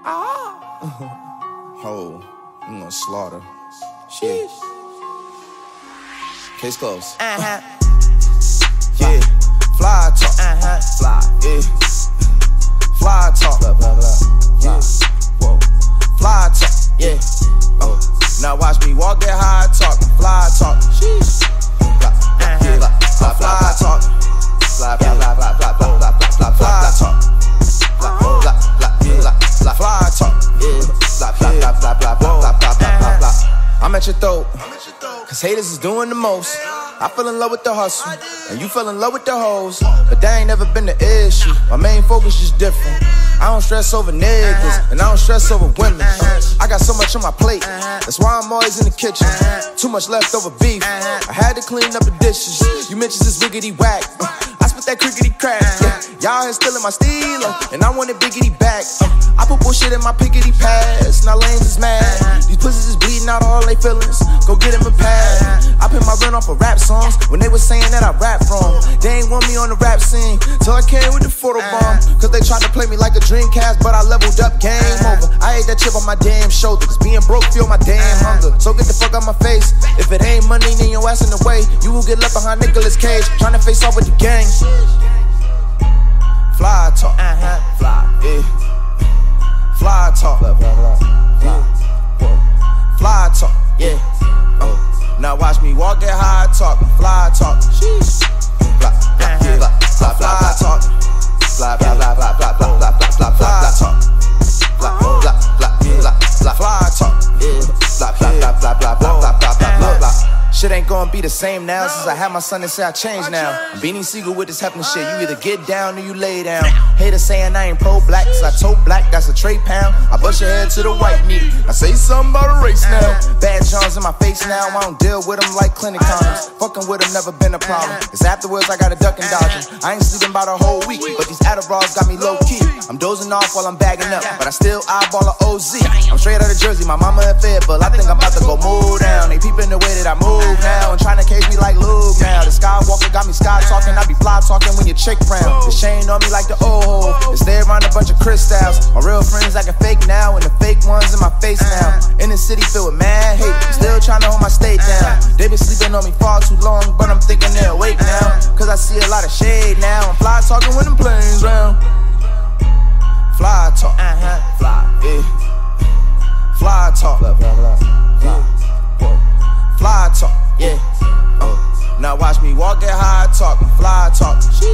Ho, I'm gonna slaughter. Shit. Case closed. Yeah, fly talk. fly. Yeah, fly talk. Blah, blah, blah. Yeah, whoa, fly talk. Yeah, now watch me walk that high talk. Fly talk. Sheesh. Fly talk. Fly, blah, blah, blah, blah, blah, blah, blah, Fly talk. Fly talk. I'm at your throat, cause haters is doing the most. I fell in love with the hustle, and you fell in love with the hoes. But that ain't never been the issue. My main focus is different. I don't stress over niggas, and I don't stress over women. I got so much on my plate, that's why I'm always in the kitchen. Too much leftover beef, I had to clean up the dishes. You mentions this wiggity whack, I spit that crickety crack. Y'all here stealing my stealer, and I want it biggity back. I put bullshit in my pickety pass, now lanes is mad. These pussies is bleeding out all they feelings, go get him a pad. I put my rent off of rap songs when they was saying that I rap wrong. They ain't want me on the rap scene till I came with the photo bomb. Cause they tried to play me like a Dreamcast, but I leveled up, game over. I ate that chip on my damn shoulder, cause being broke fueled my damn hunger. So get the fuck out my face. If it ain't money, then your ass in the way. You will get left behind Nicolas Cage, trying to face off with the gang. Fly talk. Fly. Yeah. Fly talk. Blah, blah, blah. Yeah. Fly talk. Yeah. Now watch me walk that high talk. Fly talk. Sheesh. Fly talk. Blah, blah, blah, blah, blah, blah, blah, blah, blah, Fly blah. talk. Blah, blah, blah, blah, Fly talk. yeah. Blah, blah, blah, blah, blah, blah, blah, blah, blah, blah. Shit ain't gonna be the same now since I had my son and say I changed now. I'm Beanie Siegel with this happening shit. You either get down or you lay down. Haters saying I ain't pro-black cause I tote black, that's a trade pound. I bust your head to the white meat. I say something about a race now. Bad Johns in my face now. I don't deal with them like clinic condoms. Fucking with them never been a problem. Cause afterwards I got a duck and dodging. I ain't sleeping about a whole week, but these Adderalls got me low key. I'm dozing off while I'm bagging up, but I still eyeball a OZ. I'm straight out of Jersey, my mama a fed, but I think I'm about to go move down. They peeping the way that I move now and trying to cage me like Luke now. The Skywalker got me sky talking, I be fly talking when you chick round. The chain on me like the old hoe, it's there around a bunch of crystals. My real friends acting fake now, and the fake ones in my face now. In the city filled with mad hate, still trying to hold my state down. They been sleeping on me far too long, but I'm thinking they're awake now. Cause I see a lot of shade now, I'm fly talking when them planes round. Fly talk. Fly. Yeah. Fly talk. Blah, blah, blah. Yeah. Fly talk. Yeah. Now watch me walk that high talk. Fly talk.